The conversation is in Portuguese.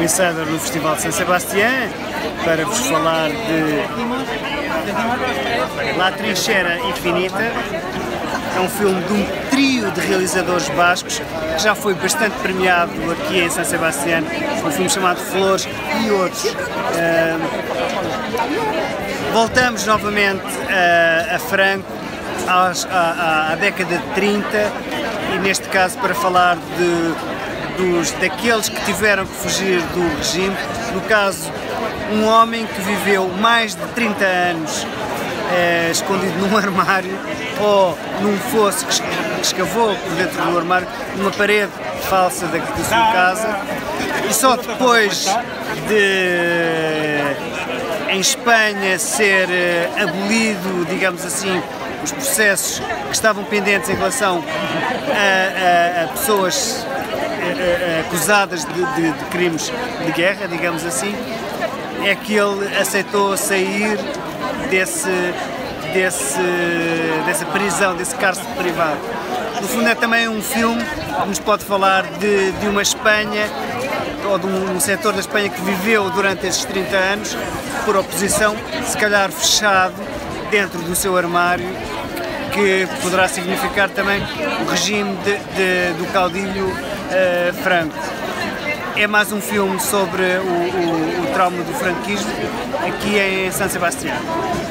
Insider no Festival de San Sebastián para vos falar de La Trinchera Infinita. É um filme de um trio de realizadores bascos que já foi bastante premiado aqui em San Sebastián. Um filme chamado Flores e outros. Voltamos novamente a Franco, à década de 30, e neste caso para falar daqueles que tiveram que fugir do regime. No caso, um homem que viveu mais de 30 anos escondido num armário ou num fosso que escavou por dentro do armário, numa parede falsa da sua casa, e só depois de em Espanha ser abolido, digamos assim, os processos que estavam pendentes em relação a pessoas acusadas de crimes de guerra, digamos assim, é que ele aceitou sair dessa prisão, desse cárcere privado. No fundo é também um filme que nos pode falar de uma Espanha, ou de um setor da Espanha que viveu durante esses 30 anos, por oposição, se calhar fechado dentro do seu armário, que poderá significar também o regime do caudilho Franco. É mais um filme sobre o trauma do franquismo aqui em San Sebastián.